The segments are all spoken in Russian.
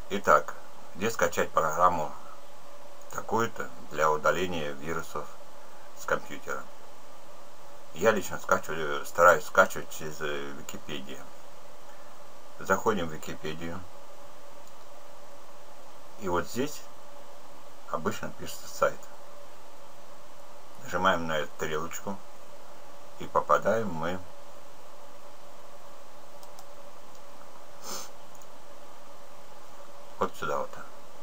Итак, где скачать программу такую-то для удаления вирусов с компьютера? Я лично стараюсь скачивать через Википедию. Заходим в Википедию. И вот здесь обычно пишется сайт. Нажимаем на эту стрелочку и попадаем мы вот сюда вот.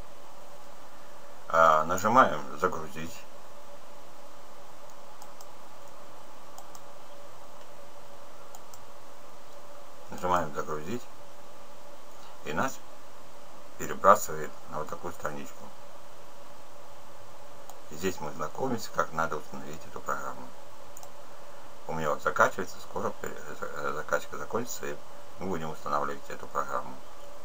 Нажимаем загрузить. Нажимаем загрузить. И нас перебрасывает на вот такую страничку. И здесь мы знакомимся, как надо установить эту программу. У меня вот закачивается, скоро закачка закончится, и мы будем устанавливать эту программу.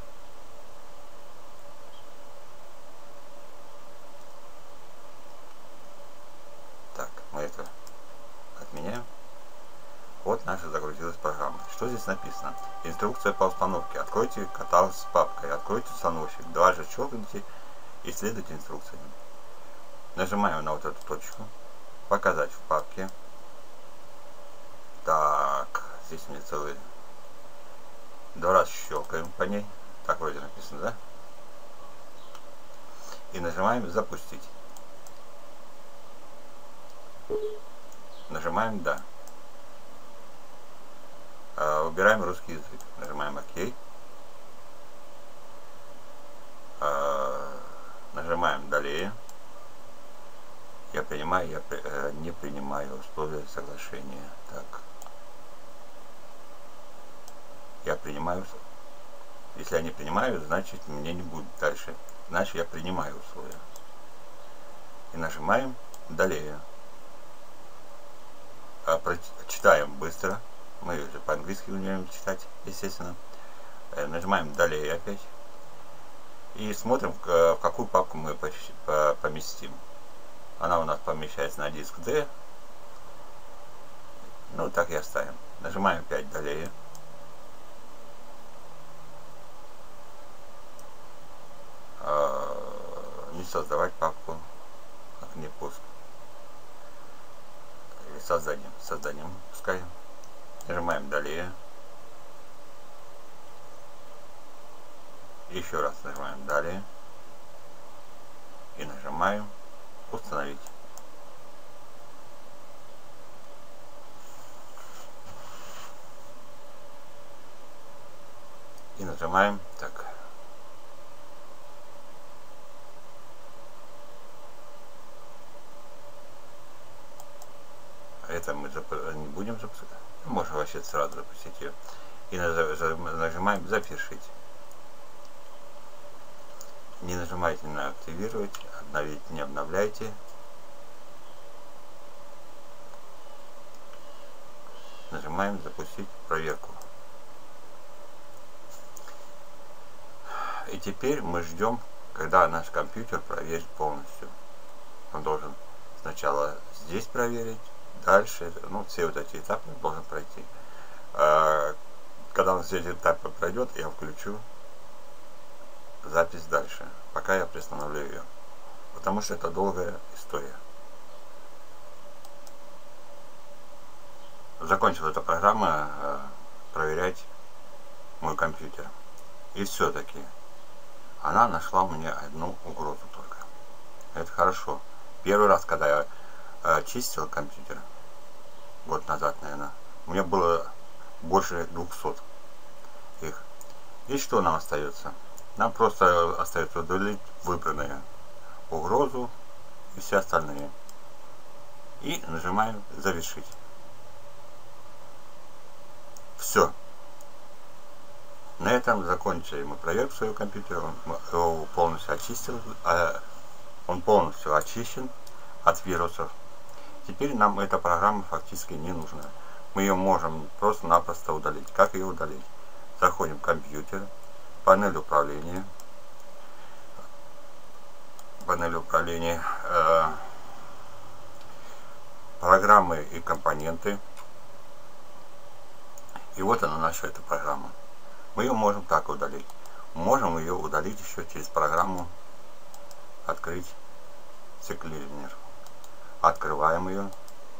Так, мы это отменяем. Вот наша загрузилась программа. Что здесь написано? Инструкция по установке. Откройте каталог с папкой. Откройте установщик. Дважды щелкните и следуйте инструкциям. Нажимаем на вот эту точку. Показать в папке. Так, здесь мне целый... Два раза щелкаем по ней. Так вроде написано, да? И нажимаем запустить. Нажимаем да. Выбираем русский язык. Нажимаем ОК. Нажимаем далее. Я принимаю, я не принимаю условия соглашения. Так. Я принимаю. Если я не принимаю, значит мне не будет дальше. Значит я принимаю условия. И нажимаем далее. Читаем быстро. Мы уже по-английски умеем читать, естественно. Нажимаем далее опять. И смотрим, в какую папку мы поместим. Она у нас помещается на диск D. Ну, так и оставим. Нажимаем опять далее. Не создавать папку. Как не пуск. Или созданием пускай. Нажимаем далее. Еще раз нажимаем далее. И нажимаем установить. И нажимаем так. Это мы не будем запускать. Можно вообще сразу запустить ее. И нажимаем запишить. Не нажимайте на активировать, обновить не обновляйте. Нажимаем запустить проверку. И теперь мы ждем, когда наш компьютер проверит полностью. Он должен сначала здесь проверить, дальше, ну, все вот эти этапы должен пройти. Когда он все эти этапы пройдет, я включу запись дальше, пока я приостановлю ее. Потому что это долгая история. Закончила эта программа проверять мой компьютер. И все-таки она нашла мне одну угрозу только. Это хорошо. Первый раз, когда я чистил компьютер, год назад, наверное, у меня было больше 200 их. И что нам остается? Нам просто остается удалить выбранную угрозу и все остальные. И нажимаем завершить. Все. На этом закончили мы проверку своего компьютера. Он его полностью очистил. Он полностью очищен от вирусов. Теперь нам эта программа фактически не нужна. Мы ее можем просто-напросто удалить. Как ее удалить? Заходим в компьютер, панель управления, программы и компоненты. И вот она наша эта программа. Мы ее можем так удалить. можем ее удалить еще через программу «Открыть CCleaner». Открываем ее.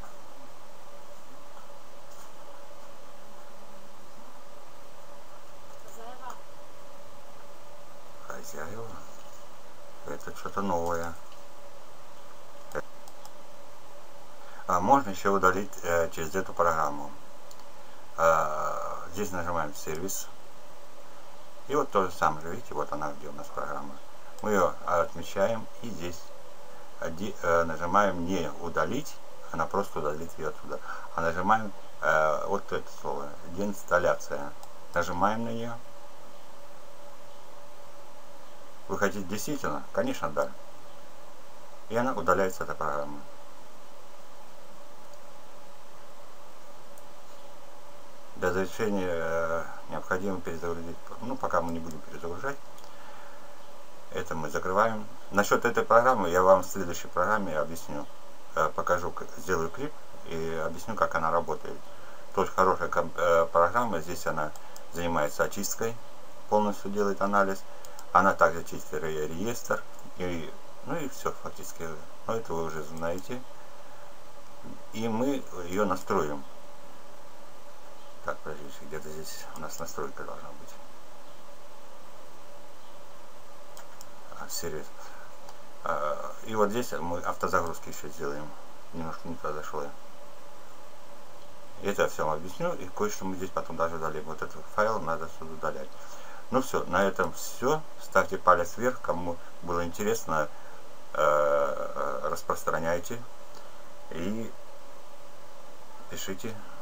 Хозяева. Это что-то новое. Можно еще удалить через эту программу. Здесь нажимаем «Сервис». И вот то же самое, видите, вот она, где у нас программа. Мы ее отмечаем и здесь нажимаем не удалить, она просто удалит ее отсюда. А нажимаем вот это слово, деинсталляция. Нажимаем на нее. Вы хотите действительно? Конечно, да. И она удаляется, эта программа. Для завершения необходимо перезагрузить. Ну, пока мы не будем перезагружать. Это мы закрываем. Насчет этой программы я вам в следующей программе объясню. Покажу, сделаю клип и объясню, как она работает. Тоже хорошая программа. Здесь она занимается очисткой. Полностью делает анализ. Она также чистит реестр. Ну и все фактически. Но это вы уже знаете. И мы ее настроим. Так, подождите, где-то здесь у нас настройка должна быть. Сервис. И вот здесь мы автозагрузки еще сделаем. Немножко не произошло. Это я все вам объясню. И кое-что мы здесь потом даже удалим. Вот этот файл надо сюда удалять. Ну все, на этом все. Ставьте палец вверх. Кому было интересно, распространяйте. И пишите.